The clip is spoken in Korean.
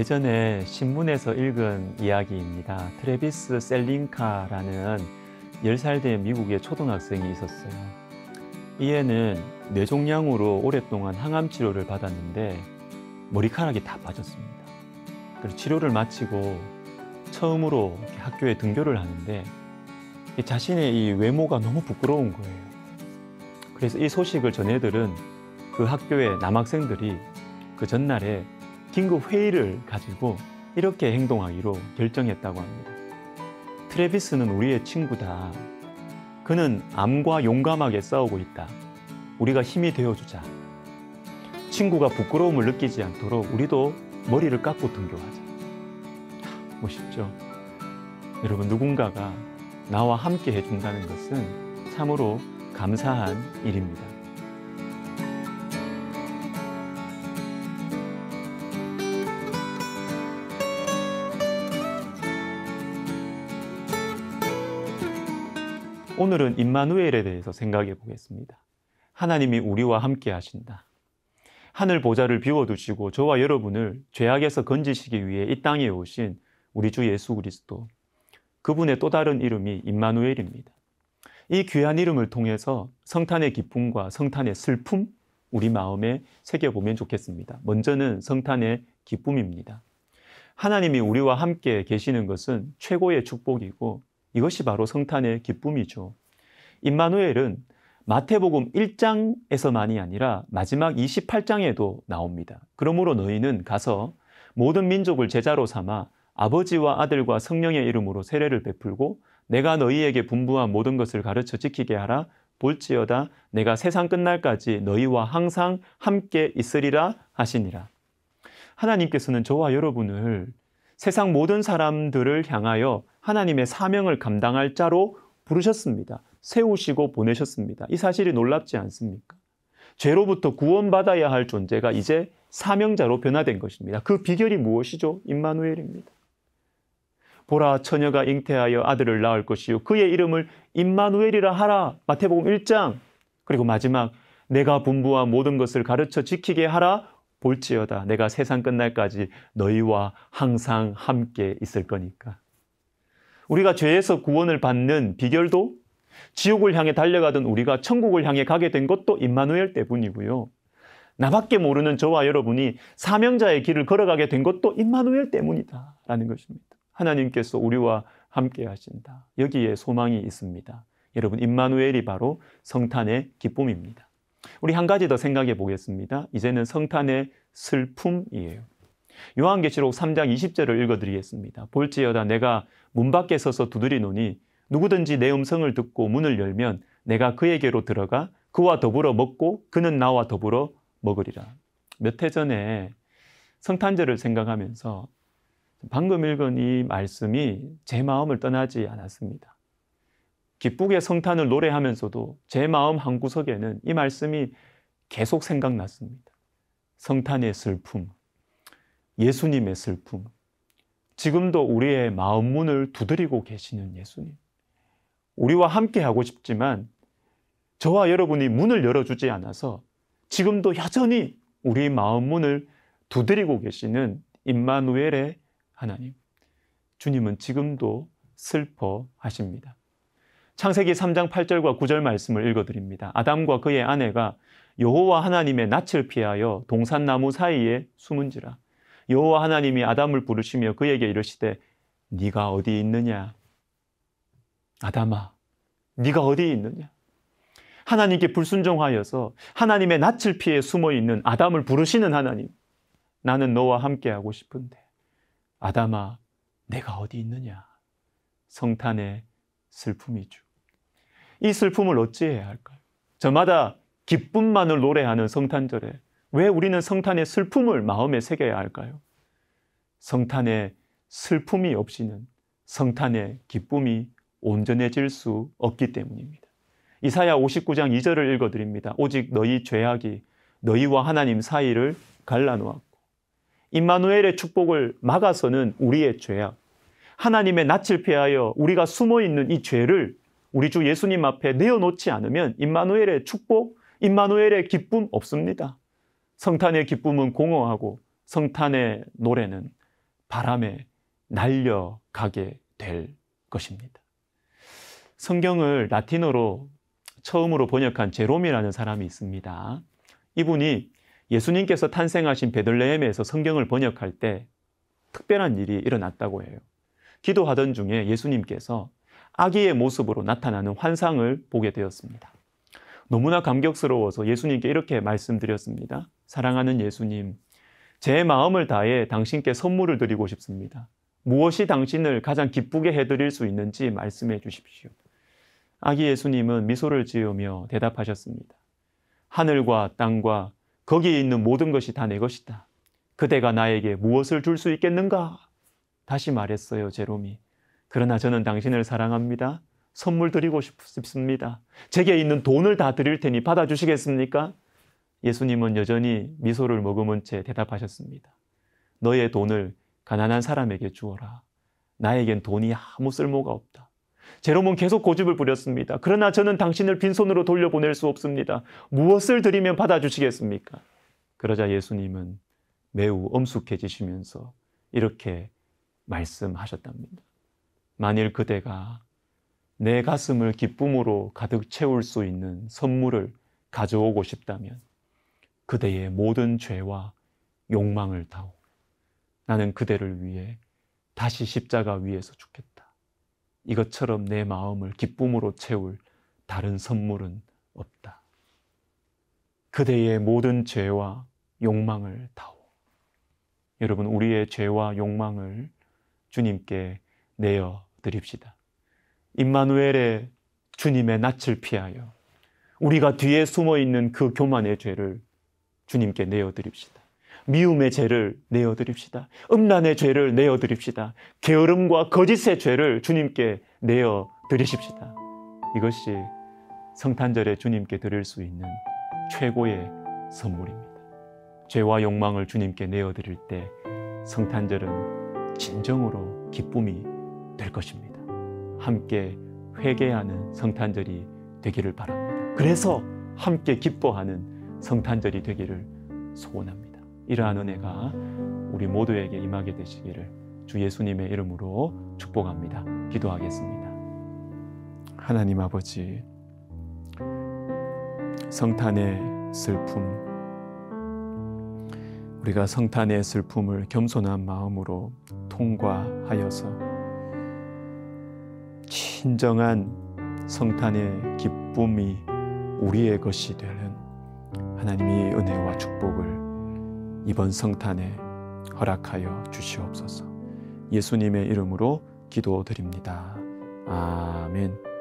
예전에 신문에서 읽은 이야기입니다. 트래비스 셀링카라는 10살 된 미국의 초등학생이 있었어요. 이 애는 뇌종양으로 오랫동안 항암 치료를 받았는데 머리카락이 다 빠졌습니다. 그래서 치료를 마치고 처음으로 학교에 등교를 하는데 자신의 이 외모가 너무 부끄러운 거예요. 그래서 이 소식을 전 애들은 그 학교의 남학생들이 그 전날에 긴급 회의를 가지고 이렇게 행동하기로 결정했다고 합니다. 트래비스는 우리의 친구다. 그는 암과 용감하게 싸우고 있다. 우리가 힘이 되어주자. 친구가 부끄러움을 느끼지 않도록 우리도 머리를 깎고 등교하자. 멋있죠? 여러분, 누군가가 나와 함께 해준다는 것은 참으로 감사한 일입니다. 오늘은 임마누엘에 대해서 생각해 보겠습니다. 하나님이 우리와 함께 하신다. 하늘 보좌를 비워두시고 저와 여러분을 죄악에서 건지시기 위해 이 땅에 오신 우리 주 예수 그리스도, 그분의 또 다른 이름이 임마누엘입니다. 이 귀한 이름을 통해서 성탄의 기쁨과 성탄의 슬픔, 우리 마음에 새겨보면 좋겠습니다. 먼저는 성탄의 기쁨입니다. 하나님이 우리와 함께 계시는 것은 최고의 축복이고 이것이 바로 성탄의 기쁨이죠. 임마누엘은 마태복음 1장에서만이 아니라 마지막 28장에도 나옵니다. 그러므로 너희는 가서 모든 민족을 제자로 삼아 아버지와 아들과 성령의 이름으로 세례를 베풀고 내가 너희에게 분부한 모든 것을 가르쳐 지키게 하라. 볼지어다 내가 세상 끝날까지 너희와 항상 함께 있으리라 하시니라. 하나님께서는 저와 여러분을 세상 모든 사람들을 향하여 하나님의 사명을 감당할 자로 부르셨습니다. 세우시고 보내셨습니다. 이 사실이 놀랍지 않습니까? 죄로부터 구원받아야 할 존재가 이제 사명자로 변화된 것입니다. 그 비결이 무엇이죠? 임마누엘입니다. 보라, 처녀가 잉태하여 아들을 낳을 것이요 그의 이름을 임마누엘이라 하라. 마태복음 1장. 그리고 마지막 내가 분부한 모든 것을 가르쳐 지키게 하라. 볼지어다 내가 세상 끝날까지 너희와 항상 함께 있을 거니까. 우리가 죄에서 구원을 받는 비결도 지옥을 향해 달려가던 우리가 천국을 향해 가게 된 것도 임마누엘 때문이고요. 나밖에 모르는 저와 여러분이 사명자의 길을 걸어가게 된 것도 임마누엘 때문이다라는 것입니다. 하나님께서 우리와 함께 하신다. 여기에 소망이 있습니다. 여러분, 임마누엘이 바로 성탄의 기쁨입니다. 우리 한 가지 더 생각해 보겠습니다. 이제는 성탄의 슬픔이에요. 요한계시록 3장 20절을 읽어드리겠습니다. 볼지어다 내가 문 밖에 서서 두드리노니 누구든지 내 음성을 듣고 문을 열면 내가 그에게로 들어가 그와 더불어 먹고 그는 나와 더불어 먹으리라. 몇 해 전에 성탄절을 생각하면서 방금 읽은 이 말씀이 제 마음을 떠나지 않았습니다. 기쁘게 성탄을 노래하면서도 제 마음 한구석에는 이 말씀이 계속 생각났습니다. 성탄의 슬픔, 예수님의 슬픔, 지금도 우리의 마음 문을 두드리고 계시는 예수님. 우리와 함께 하고 싶지만 저와 여러분이 문을 열어주지 않아서 지금도 여전히 우리 마음 문을 두드리고 계시는 임마누엘의 하나님. 주님은 지금도 슬퍼하십니다. 창세기 3장 8절과 9절 말씀을 읽어드립니다. 아담과 그의 아내가 여호와 하나님의 낯을 피하여 동산나무 사이에 숨은지라. 여호와 하나님이 아담을 부르시며 그에게 이르시되 네가 어디 있느냐? 아담아, 네가 어디 있느냐? 하나님께 불순종하여서 하나님의 낯을 피해 숨어있는 아담을 부르시는 하나님. 나는 너와 함께하고 싶은데 아담아, 내가 어디 있느냐? 성탄의 슬픔이죠. 이 슬픔을 어찌해야 할까요? 저마다 기쁨만을 노래하는 성탄절에 왜 우리는 성탄의 슬픔을 마음에 새겨야 할까요? 성탄의 슬픔이 없이는 성탄의 기쁨이 온전해질 수 없기 때문입니다. 이사야 59장 2절을 읽어드립니다. 오직 너희 죄악이 너희와 하나님 사이를 갈라놓았고 임마누엘의 축복을 막아서는 우리의 죄악, 하나님의 낯을 피하여 우리가 숨어있는 이 죄를 우리 주 예수님 앞에 내어놓지 않으면 임마누엘의 축복, 임마누엘의 기쁨 없습니다. 성탄의 기쁨은 공허하고 성탄의 노래는 바람에 날려가게 될 것입니다. 성경을 라틴어로 처음으로 번역한 제롬이라는 사람이 있습니다. 이분이 예수님께서 탄생하신 베들레헴에서 성경을 번역할 때 특별한 일이 일어났다고 해요. 기도하던 중에 예수님께서 아기의 모습으로 나타나는 환상을 보게 되었습니다. 너무나 감격스러워서 예수님께 이렇게 말씀드렸습니다. 사랑하는 예수님, 제 마음을 다해 당신께 선물을 드리고 싶습니다. 무엇이 당신을 가장 기쁘게 해드릴 수 있는지 말씀해 주십시오. 아기 예수님은 미소를 지으며 대답하셨습니다. 하늘과 땅과 거기에 있는 모든 것이 다 내 것이다. 그대가 나에게 무엇을 줄 수 있겠는가? 다시 말했어요, 제롬이. 그러나 저는 당신을 사랑합니다. 선물 드리고 싶습니다. 제게 있는 돈을 다 드릴 테니 받아주시겠습니까? 예수님은 여전히 미소를 머금은 채 대답하셨습니다. 너의 돈을 가난한 사람에게 주어라. 나에겐 돈이 아무 쓸모가 없다. 제롬은 계속 고집을 부렸습니다. 그러나 저는 당신을 빈손으로 돌려보낼 수 없습니다. 무엇을 드리면 받아주시겠습니까? 그러자 예수님은 매우 엄숙해지시면서 이렇게 말씀하셨답니다. 만일 그대가 내 가슴을 기쁨으로 가득 채울 수 있는 선물을 가져오고 싶다면 그대의 모든 죄와 욕망을 다오. 나는 그대를 위해 다시 십자가 위에서 죽겠다. 이것처럼 내 마음을 기쁨으로 채울 다른 선물은 없다. 그대의 모든 죄와 욕망을 다오. 여러분, 우리의 죄와 욕망을 주님께 내어 드립시다. 임마누엘의 주님의 낯을 피하여 우리가 뒤에 숨어 있는 그 교만의 죄를 주님께 내어 드립시다. 미움의 죄를 내어 드립시다. 음란의 죄를 내어 드립시다. 게으름과 거짓의 죄를 주님께 내어 드리십시다. 이것이 성탄절에 주님께 드릴 수 있는 최고의 선물입니다. 죄와 욕망을 주님께 내어 드릴 때 성탄절은 진정으로 기쁨이 될 것입니다. 함께 회개하는 성탄절이 되기를 바랍니다. 그래서 함께 기뻐하는 성탄절이 되기를 소원합니다. 이러한 은혜가 우리 모두에게 임하게 되시기를 주 예수님의 이름으로 축복합니다. 기도하겠습니다. 하나님 아버지, 성탄의 슬픔, 우리가 성탄의 슬픔을 겸손한 마음으로 통과하여서 진정한 성탄의 기쁨이 우리의 것이 되는 하나님의 은혜와 축복을 이번 성탄에 허락하여 주시옵소서. 예수님의 이름으로 기도드립니다. 아멘.